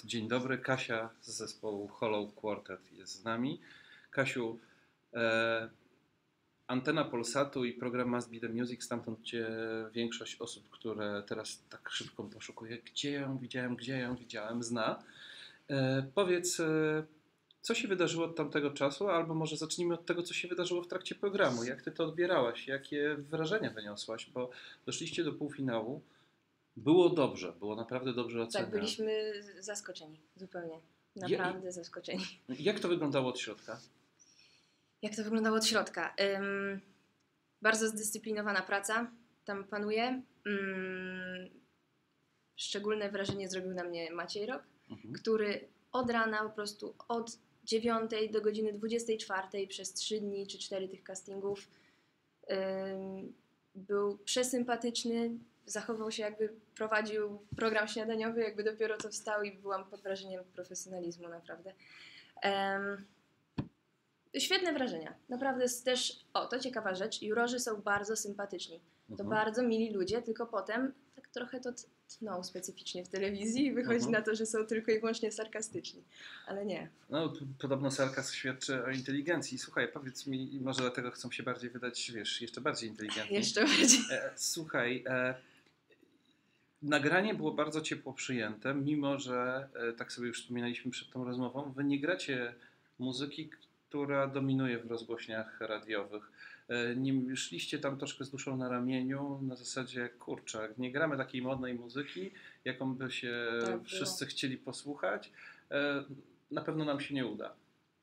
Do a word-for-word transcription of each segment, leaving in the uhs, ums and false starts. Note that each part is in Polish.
Dzień dobry, Kasia z zespołu Hollow Quartet jest z nami. Kasiu, e, antena Polsatu i program Must Be The Music, stamtąd Cię większość osób, które teraz tak szybko poszukuje, gdzie ją widziałem, gdzie ją widziałem, zna. E, powiedz, e, co się wydarzyło od tamtego czasu, albo może zacznijmy od tego, co się wydarzyło w trakcie programu. Jak Ty to odbierałaś, jakie wrażenia wyniosłaś, bo doszliście do półfinału. Było dobrze, było naprawdę dobrze oceniane. Tak, byliśmy zaskoczeni, zupełnie. Naprawdę Je, zaskoczeni. Jak to wyglądało od środka? Jak to wyglądało od środka? Um, bardzo zdyscyplinowana praca tam panuje. Um, szczególne wrażenie zrobił na mnie Maciej Rok, mhm. który od rana po prostu od dziewiątej do godziny dwudziestej czwartej przez trzy dni czy cztery tych castingów um, był przesympatyczny. Zachował się, jakby prowadził program śniadaniowy, jakby dopiero co wstał i byłam pod wrażeniem profesjonalizmu, naprawdę. Um, świetne wrażenia. Naprawdę jest też, o, to ciekawa rzecz, jurorzy są bardzo sympatyczni. To mhm. bardzo mili ludzie, tylko potem tak trochę to tną specyficznie w telewizji i wychodzi mhm. na to, że są tylko i wyłącznie sarkastyczni. Ale nie. No, podobno sarkazm świadczy o inteligencji. Słuchaj, powiedz mi, może dlatego chcą się bardziej wydać, wiesz, jeszcze bardziej inteligentni. Jeszcze bardziej. E, słuchaj, e, nagranie było bardzo ciepło przyjęte, mimo że, e, tak sobie już wspominaliśmy przed tą rozmową, wy nie gracie muzyki, która dominuje w rozgłośniach radiowych. E, nie szliście tam troszkę z duszą na ramieniu, na zasadzie, kurczę, nie gramy takiej modnej muzyki, jaką by się tak wszyscy było. chcieli posłuchać. E, na pewno nam się nie uda.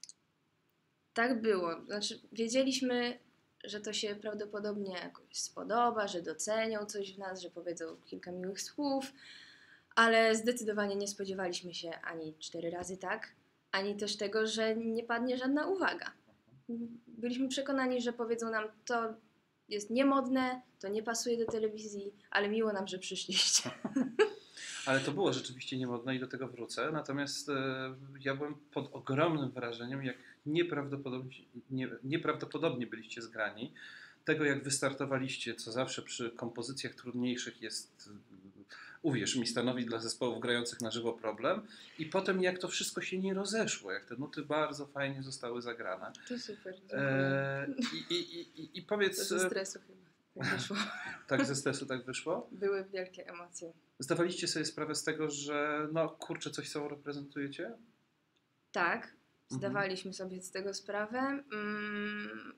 Tak było. Znaczy, wiedzieliśmy, że to się prawdopodobnie jakoś spodoba, że docenią coś w nas, że powiedzą kilka miłych słów, ale zdecydowanie nie spodziewaliśmy się ani cztery razy tak, ani też tego, że nie padnie żadna uwaga. Byliśmy przekonani, że powiedzą nam, to jest niemodne, to nie pasuje do telewizji, ale miło nam, że przyszliście. Ale to było rzeczywiście niemodne i do tego wrócę. Natomiast e, ja byłem pod ogromnym wrażeniem, jak nieprawdopodobnie, nie, nieprawdopodobnie byliście zgrani. Tego, jak wystartowaliście, co zawsze przy kompozycjach trudniejszych jest, uwierz mi, stanowi dla zespołów grających na żywo problem. I potem jak to wszystko się nie rozeszło, jak te nuty bardzo fajnie zostały zagrane. To super. E, i, i, i, I powiedz... To ze stresu chyba. Tak wyszło. Tak, ze stresu tak wyszło? Były wielkie emocje. Zdawaliście sobie sprawę z tego, że no kurczę, coś sobą reprezentujecie? Tak, zdawaliśmy mhm. sobie z tego sprawę. Mm,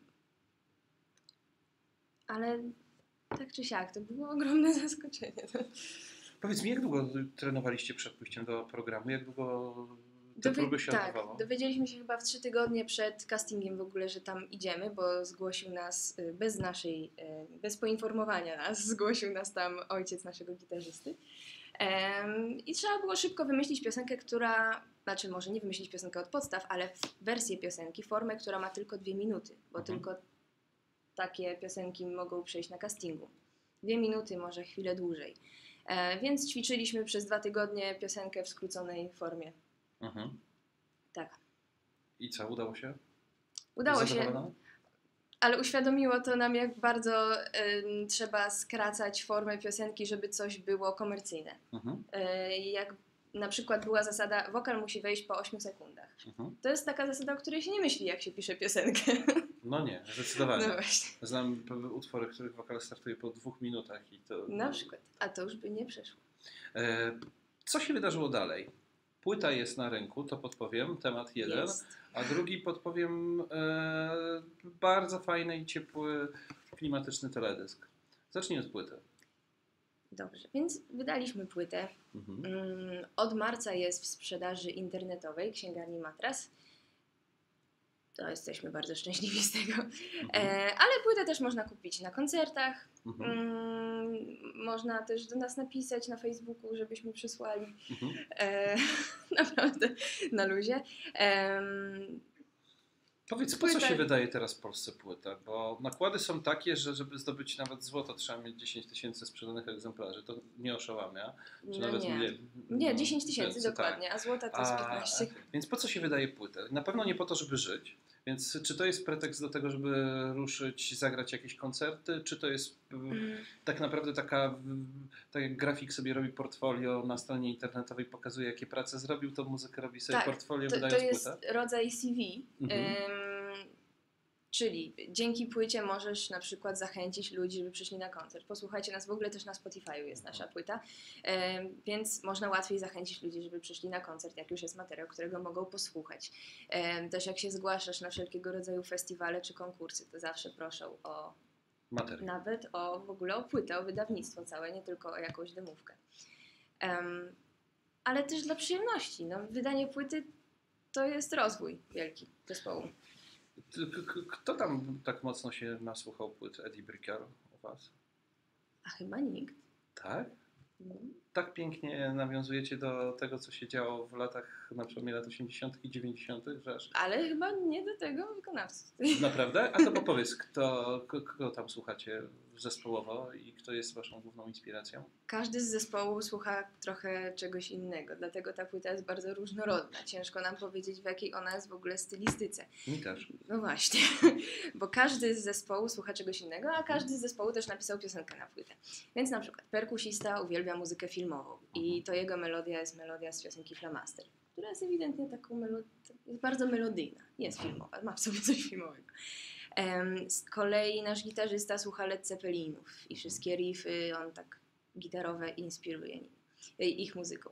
ale tak czy siak, to było ogromne zaskoczenie. Powiedz mi, jak długo trenowaliście przed pójściem do programu? Jak długo te Dowi- próby się tak, odbywało? Dowiedzieliśmy się chyba w trzy tygodnie przed castingiem w ogóle, że tam idziemy, bo zgłosił nas bez naszej, bez poinformowania nas, zgłosił nas tam ojciec naszego gitarzysty. Um, I trzeba było szybko wymyślić piosenkę, która, znaczy może nie wymyślić piosenkę od podstaw, ale wersję piosenki, formę, która ma tylko dwie minuty, bo mhm. tylko takie piosenki mogą przejść na castingu. Dwie minuty, może chwilę dłużej. E, więc ćwiczyliśmy przez dwa tygodnie piosenkę w skróconej formie. Mhm. Tak. I co, udało się? Udało się, ale uświadomiło to nam, jak bardzo y, trzeba skracać formę piosenki, żeby coś było komercyjne. Mhm. Y, jak na przykład była zasada, wokal musi wejść po ośmiu sekundach. Mhm. To jest taka zasada, o której się nie myśli, jak się pisze piosenkę. No nie, zdecydowanie. No właśnie. Znam utwory, których wokal startuje po dwóch minutach. I to... Na przykład, a to już by nie przeszło. E, co się wydarzyło dalej? Płyta jest na rynku, to podpowiem, temat jeden, jest. A drugi podpowiem e, bardzo fajny i ciepły, klimatyczny teledysk. Zacznijmy od płyty. Dobrze, więc wydaliśmy płytę. Mhm. Od marca jest w sprzedaży internetowej księgarni Matras. To jesteśmy bardzo szczęśliwi z tego. Mhm. E, ale płytę też można kupić na koncertach. Mhm. Mm, można też do nas napisać na Facebooku, żebyśmy przysłali. Mhm. E, naprawdę na luzie. E, Powiedz, po co się wydaje teraz w Polsce płyta? Bo nakłady są takie, że żeby zdobyć nawet złoto, trzeba mieć dziesięć tysięcy sprzedanych egzemplarzy. To nie oszałamia. Czy no nawet nie, nie, nie dziesięć tysięcy dokładnie, tak. A złota to jest piętnaście. A, więc po co się wydaje płytę? Na pewno nie po to, żeby żyć, Więc czy to jest pretekst do tego, żeby ruszyć, zagrać jakieś koncerty, czy to jest Mm. tak naprawdę taka, tak jak grafik sobie robi portfolio na stronie internetowej, pokazuje jakie prace zrobił, to muzykę robi sobie Tak, portfolio, to, wydając to jest płytę? rodzaj C V. Mhm. Ym, czyli dzięki płycie możesz na przykład zachęcić ludzi, żeby przyszli na koncert. Posłuchajcie nas, w ogóle też na Spotify'u jest nasza płyta, ym, więc można łatwiej zachęcić ludzi, żeby przyszli na koncert, jak już jest materiał, którego mogą posłuchać. Ym, też jak się zgłaszasz na wszelkiego rodzaju festiwale czy konkursy, to zawsze proszą o Materiał. nawet o w ogóle o płytę, o wydawnictwo całe, nie tylko o jakąś demówkę. Um, ale też dla przyjemności. No, wydanie płyty to jest rozwój wielki zespołu. Kto tam tak mocno się nasłuchał płyt Eddie Brickell u was? A chyba nikt. Tak? No. Tak pięknie nawiązujecie do tego, co się działo w latach, na przełomie lat osiemdziesiątych i dziewięćdziesiątych, że aż... Ale chyba nie do tego wykonawcy. Naprawdę? A to powiedz, kto, kogo tam słuchacie zespołowo i kto jest waszą główną inspiracją? Każdy z zespołu słucha trochę czegoś innego, dlatego ta płyta jest bardzo różnorodna. Ciężko nam powiedzieć, w jakiej ona jest w ogóle stylistyce. Mi też. No właśnie, bo każdy z zespołu słucha czegoś innego, a każdy z zespołu też napisał piosenkę na płytę. Więc na przykład perkusista uwielbia muzykę filmową i to jego melodia jest melodia z piosenki Flamaster, która jest ewidentnie taką melodią, jest bardzo melodyjna, jest filmowa, ma w sobie coś filmowego. Um, z kolei nasz gitarzysta słucha Led Zeppelinów i wszystkie riffy, on tak gitarowe inspiruje nimi, ich muzyką.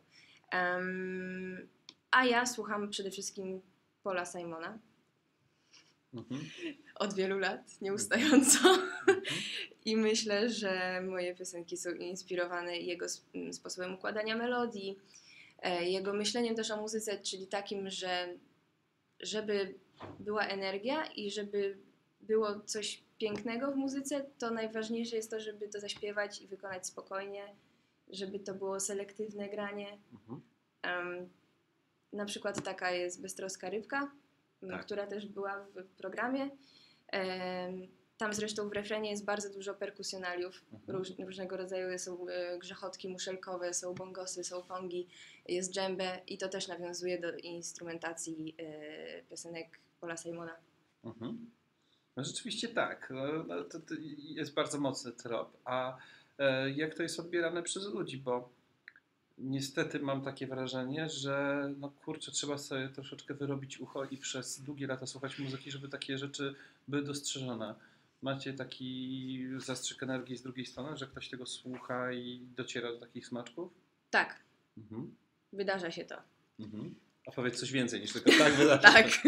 Um, a ja słucham przede wszystkim Paula Simona. Mhm. Od wielu lat, nieustająco. Mhm. I myślę, że moje piosenki są inspirowane jego sposobem układania melodii, jego myśleniem też o muzyce, czyli takim, że żeby była energia i żeby było coś pięknego w muzyce, to najważniejsze jest to, żeby to zaśpiewać i wykonać spokojnie, żeby to było selektywne granie. Mhm. Um, na przykład taka jest Beztroska Rybka, Tak. która też była w programie. Um, tam zresztą w refrenie jest bardzo dużo perkusjonaliów, Mhm. róż, różnego rodzaju, są e, grzechotki muszelkowe, są bongosy, są pongi, jest dżembe i to też nawiązuje do instrumentacji e, piosenek Paula Simona. Mhm. No rzeczywiście tak, no, no, to, to jest bardzo mocny trop, a e, jak to jest odbierane przez ludzi, bo niestety mam takie wrażenie, że no kurczę, trzeba sobie troszeczkę wyrobić ucho i przez długie lata słuchać muzyki, żeby takie rzeczy były dostrzeżone. Macie taki zastrzyk energii z drugiej strony, że ktoś tego słucha i dociera do takich smaczków? Tak, Mhm. wydarza się to. Mhm. A powiedz coś więcej niż tylko tak wydarza Tak. się.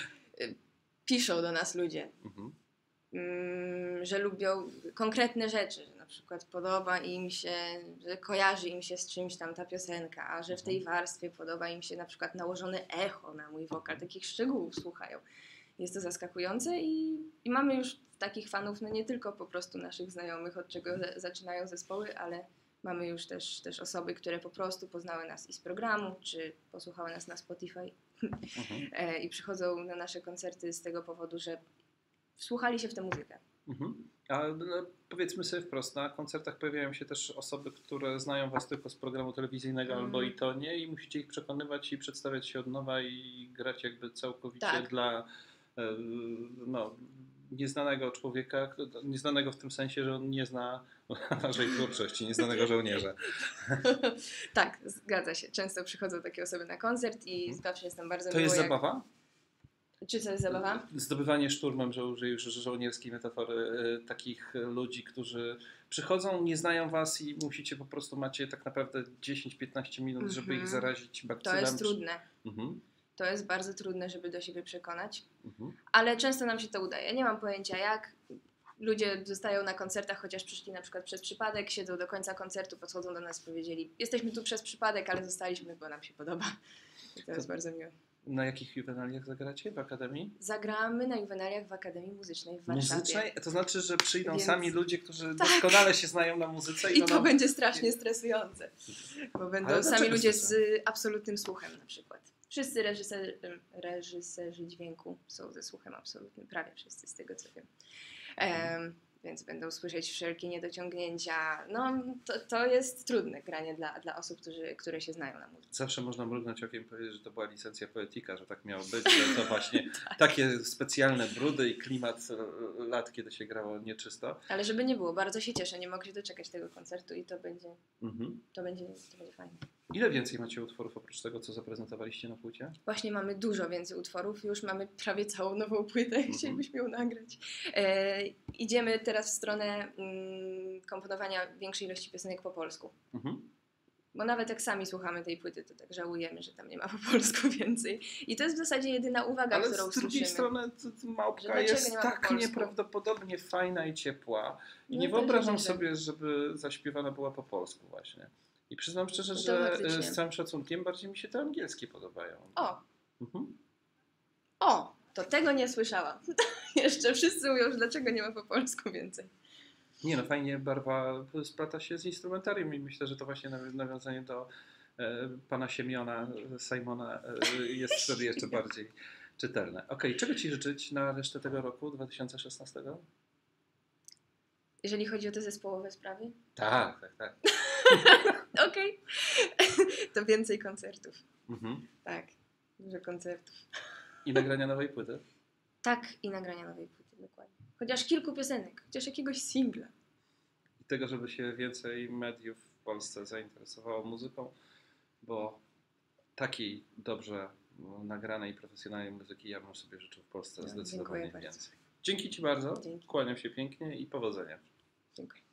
Piszą do nas ludzie, Mhm. mm, że lubią konkretne rzeczy, że na przykład podoba im się, że kojarzy im się z czymś tam ta piosenka, a że w tej warstwie podoba im się na przykład nałożone echo na mój wokal, takich szczegółów słuchają. Jest to zaskakujące i, i mamy już takich fanów, no nie tylko po prostu naszych znajomych, od czego za, zaczynają zespoły, ale mamy już też, też osoby, które po prostu poznały nas i z programu, czy posłuchały nas na Spotify Mhm. e, i przychodzą na nasze koncerty z tego powodu, że wsłuchali się w tę muzykę. Mhm. A no, powiedzmy sobie wprost, na koncertach pojawiają się też osoby, które znają was tylko z programu telewizyjnego Mm. albo i to nie i musicie ich przekonywać i przedstawiać się od nowa i grać jakby całkowicie Tak. dla e, no, nieznanego człowieka, nieznanego w tym sensie, że on nie zna waszej twórczości, nieznanego żołnierza. Tak, zgadza się. Często przychodzą takie osoby na koncert i Mhm. zawsze jestem bardzo To miło, jest jak... zabawa? Czy to jest zabawa? Zdobywanie szturmem, że użyję już żołnierskiej metafory, y, takich ludzi, którzy przychodzą, nie znają was i musicie po prostu, macie tak naprawdę dziesięć piętnaście minut, Mhm. żeby ich zarazić To bakcylem. jest trudne. Mhm. To jest bardzo trudne, żeby do siebie przekonać. Mhm. Ale często nam się to udaje. Nie mam pojęcia jak. Ludzie zostają na koncertach, chociaż przyszli na przykład przez przypadek, siedzą do końca koncertu, podchodzą do nas i powiedzieli: jesteśmy tu przez przypadek, ale zostaliśmy, bo nam się podoba. I to jest bardzo miłe. Na jakich juwenaliach zagracie w Akademii? Zagramy na juwenaliach w Akademii Muzycznej w Warszawie. Muzycznej? To znaczy, że przyjdą Więc- sami ludzie, którzy Tak. doskonale się znają na muzyce. I no, to no, będzie strasznie stresujące, bo będą Ale sami dlaczego ludzie stresujące? z absolutnym słuchem na przykład. Wszyscy reżyserzy, reżyserzy dźwięku są ze słuchem absolutnym, prawie wszyscy z tego co wiem. Um, więc będą słyszeć wszelkie niedociągnięcia. No, to, to jest trudne granie dla, dla osób, którzy, które się znają na muzyce. Zawsze można mrugnąć okiem i powiedzieć, że to była licencja Poetica, że tak miało być, że to właśnie takie specjalne brudy i klimat lat, kiedy się grało nieczysto. Ale żeby nie było, bardzo się cieszę, nie mogę się doczekać tego koncertu i to będzie, Mhm. to będzie, to będzie fajne. Ile więcej macie utworów oprócz tego, co zaprezentowaliście na płycie? Właśnie mamy dużo więcej utworów, już mamy prawie całą nową płytę, Mhm. chcielibyśmy ją nagrać. E, idziemy teraz w stronę mm, komponowania większej ilości piosenek po polsku. Mhm. Bo nawet jak sami słuchamy tej płyty, to tak żałujemy, że tam nie ma po polsku więcej. I to jest w zasadzie jedyna uwaga, Ale którą z drugiej słyszymy. strony to, to Że Małpka dlaczego jest nie ma tak po polsku? nieprawdopodobnie fajna i ciepła. I No nie to wyobrażam źle. sobie, żeby zaśpiewana była po polsku właśnie. I przyznam szczerze, No to że faktycznie. z całym szacunkiem bardziej mi się te angielskie podobają. O, Mhm. o, to tego nie słyszałam. Jeszcze wszyscy mówią, że dlaczego nie ma po polsku więcej. Nie no, fajnie barwa splata się z instrumentarium i myślę, że to właśnie naw- nawiązanie do e, pana Siemiona, e, Simona e, jest wtedy jeszcze bardziej czytelne. Okej, czego Ci życzyć na resztę tego roku, dwa tysiące szesnastego? Jeżeli chodzi o te zespołowe sprawy, Tak, tak, tak. okej, to więcej koncertów. Mhm. Tak, dużo koncertów. I nagrania nowej płyty? Tak, i nagrania nowej płyty, dokładnie. Chociaż kilku piosenek, chociaż jakiegoś singla. I tego, żeby się więcej mediów w Polsce zainteresowało muzyką, bo takiej dobrze no, nagranej, profesjonalnej muzyki ja bym sobie życzył w Polsce No, zdecydowanie dziękuję bardzo. więcej. Dzięki Ci bardzo, Dzięki. kłaniam się pięknie i powodzenia. Dziękuję.